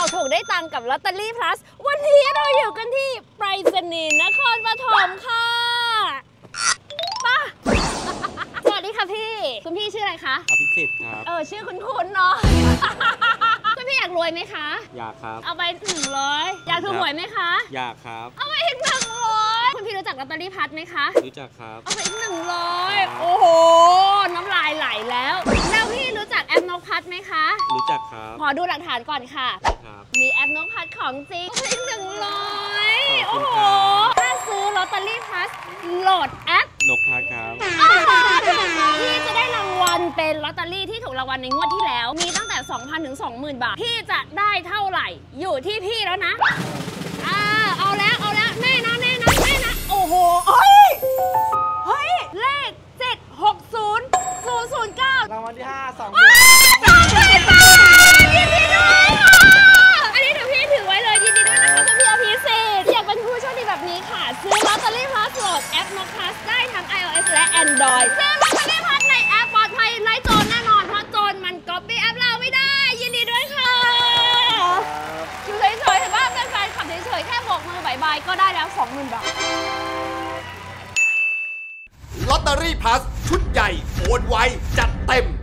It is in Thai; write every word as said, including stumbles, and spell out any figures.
ถูกได้ตังกับลอตเตอรี่พลัสวันนี้เราอยู่กันที่ไปรษณีย์นครปฐมค่ะป่ะสวัสดีค่ะพี่คุณพี่ชื่ออะไรคะอภิสิทธิ์ครับเออชื่อคุณคุณเนาะคุณพี่อยากรวยไหมคะอยากครับเอาไปหนึ่งร้อยอยากถูกหวยไหมคะอยากครับเอาไปอีกหนึ่งร้อยคุณพี่รู้จักลอตเตอรี่พลัสไหมคะรู้จักครับเอาไปอีกหนึ่งร้อยโอ้โหน้ำลายไหลแล้วแล้วพี่รู้จักแอปนกพัดไหมคะรู้จักครับขอดูหลักฐานก่อนค่ะมีแอปนกพัดของจริงเอาไปอีกหนึ่งร้อยโอ้โหถ้าซื้อลอตเตอรี่พลัสโหลดแอปนกพัดครับพี่จะได้รางวัลเป็นลอตเตอรี่ที่ถูกรางวัลในงวดที่แล้วมีตั้งแต่ สองพัน ถึง สองหมื่น บาทพี่จะได้เท่าไหร่อยู่ที่พี่แล้วนะอ่าเอาแล้วเอาแล้วแน่นะแน่นะแน่นะโอ้โหเฮ้ยเฮ้ยเลขเจ็ดหกศูนย์ ศูนย์ ศูนย์ เก้ารางวัลที่ห้าสองยินดีด้วยค่ะอันนี้เดี๋ยวพี่ถือไว้เลยยินดีด้วยนะคะคุณพี่อภิสิทธิ์อยากเป็นผู้โชคดีแบบนี้ค่ะซื้อลอตเตอรี่พลัสโหลดแอปนกพลัสได้ทั้ง ไอ โอ เอส และ แอนดรอยด์ ซื้อลอตเตอรี่พลัสในแอปปลอดภัยไร้โจรแน่นอนเพราะโจรมันก๊อปปี้แอปเราไม่ได้ยินดีด้วยค่ะอยู่เฉยๆเห็นว่าเป็นแฟนขับเฉยๆแค่โบกมือบายบายก็ได้แล้ว สองหมื่น บาทลอตเตอรี่พลัสชุดใหญ่โอนไวจัดเต็ม